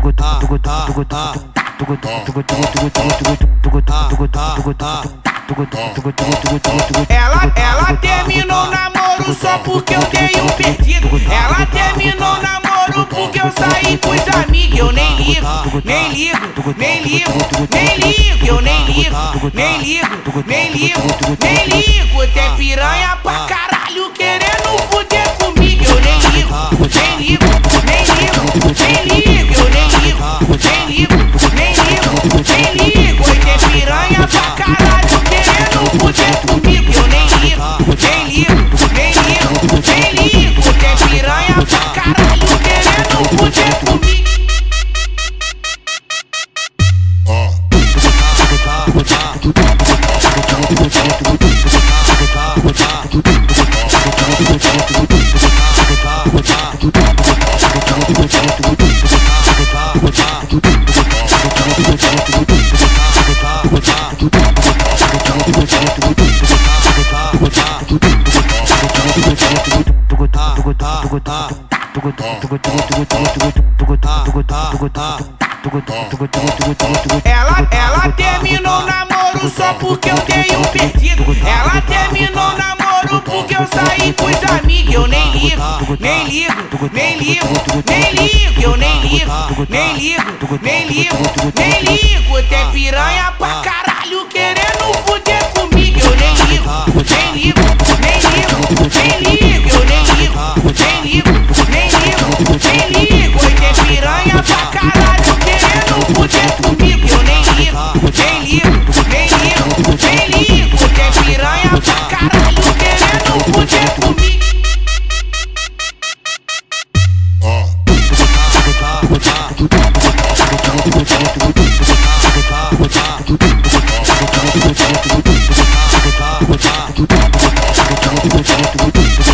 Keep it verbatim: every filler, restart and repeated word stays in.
Ela, ela terminou o namoro só porque eu dei um perdido. Ela terminou o namoro porque eu saí com os amigos. Eu nem ligo, nem ligo, nem ligo, nem ligo. Eu nem ligo, nem ligo, nem ligo, nem ligo. Tem piranha pra caralho querendo fuder comigo. Eu nem ligo, nem ligo, nem ligo, nem ligo. Eu nem ligo, nem ligo, nem ligo, nem ligo. Tem piranha pra caralho querendo fuder comigo. Eu nem ligo, nem ligo, nem ligo, nem ligo. Tem piranha pra caralho querendo fuder comigo. Ela, ela terminou o namoro só porque eu dei um perdido. Ela terminou o namoro porque eu saí com os amigos. Eu nem ligo, nem ligo, nem ligo, nem ligo. Eu nem ligo, nem ligo, nem ligo, nem ligo. Tem piranha pra caralho querendo fuder comigo. Eu nem ligo, nem ligo, nem ligo, nem ligo. Eu nem ligo, nem ligo, nem ligo, nem ligo. Tem piranha pra caralho querendo fuder comigo. Eu nem ligo, nem ligo, nem ligo, nem ligo. Tem piranha pra caralho querendo fuder comigo. Thank you.